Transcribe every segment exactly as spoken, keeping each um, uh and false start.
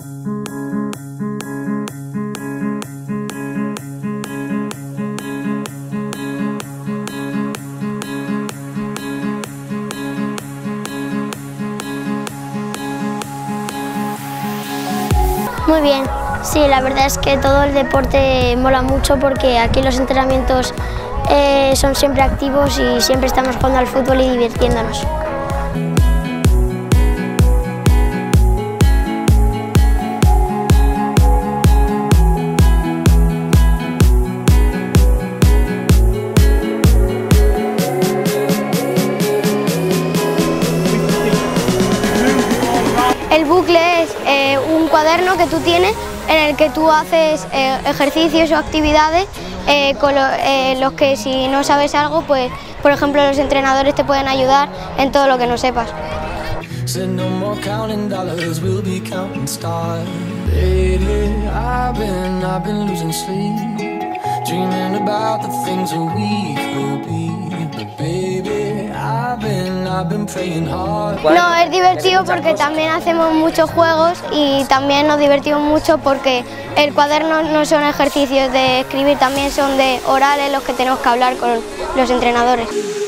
Muy bien, sí, la verdad es que todo el deporte mola mucho porque aquí los entrenamientos eh, son siempre activos y siempre estamos jugando al fútbol y divirtiéndonos. El bucle es eh, un cuaderno que tú tienes en el que tú haces eh, ejercicios o actividades eh, con lo, eh, los que si no sabes algo, pues por ejemplo los entrenadores te pueden ayudar en todo lo que no sepas. No, es divertido porque también hacemos muchos juegos y también nos divertimos mucho porque el cuaderno no son ejercicios de escribir, también son de orales los que tenemos que hablar con los entrenadores.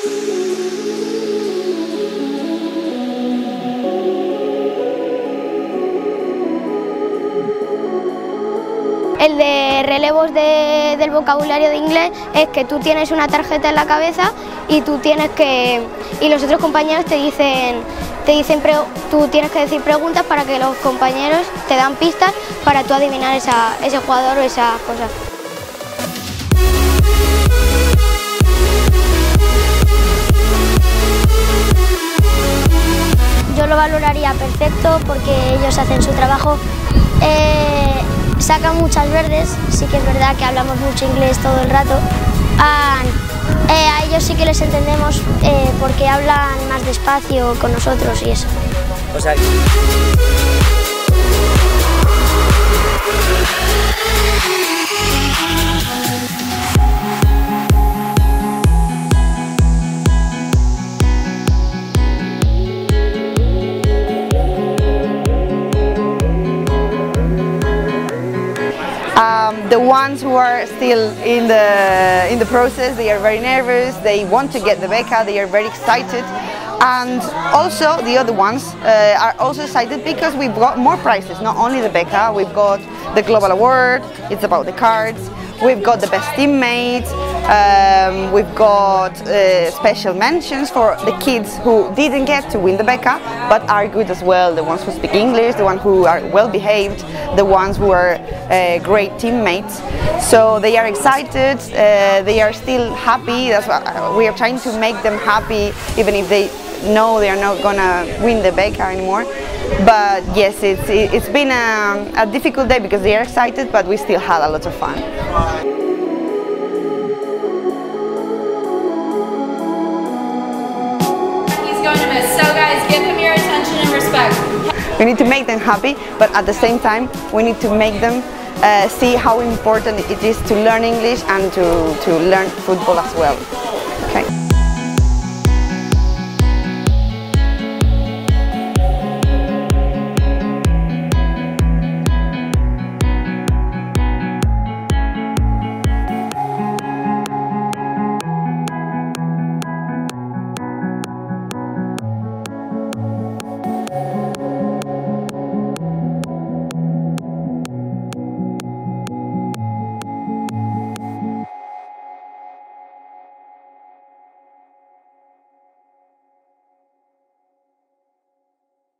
El de relevos de, del vocabulario de inglés es que tú tienes una tarjeta en la cabeza y tú tienes que y los otros compañeros te dicen te dicen tú tienes que decir preguntas para que los compañeros te dan pistas para tú adivinar esa, ese jugador o esas cosas. Yo lo valoraría perfecto porque ellos hacen su trabajo. Eh, Sacan muchas verdes, sí que es verdad que hablamos mucho inglés todo el rato. Ah, eh, a ellos sí que les entendemos eh, porque hablan más despacio con nosotros y eso. O sea... Um, the ones who are still in the, in the process, they are very nervous, they want to get the beca, they are very excited. And also the other ones uh, are also excited because we've got more prizes, not only the beca, we've got the Global Award, it's about the cards, we've got the best teammate, um, we've got uh, special mentions for the kids who didn't get to win the beca but are good as well, the ones who speak English, the ones who are well behaved, the ones who are uh, great teammates. So they are excited, uh, they are still happy. That's what we are trying to make them happy even if they know they are not gonna win the beca anymore. But yes, it's, it's been a, a difficult day because they are excited, but we still had a lot of fun. He's going to miss, so guys, give him your attention and respect. We need to make them happy, but at the same time, we need to make them uh, see how important it is to learn English and to, to learn football as well. Okay.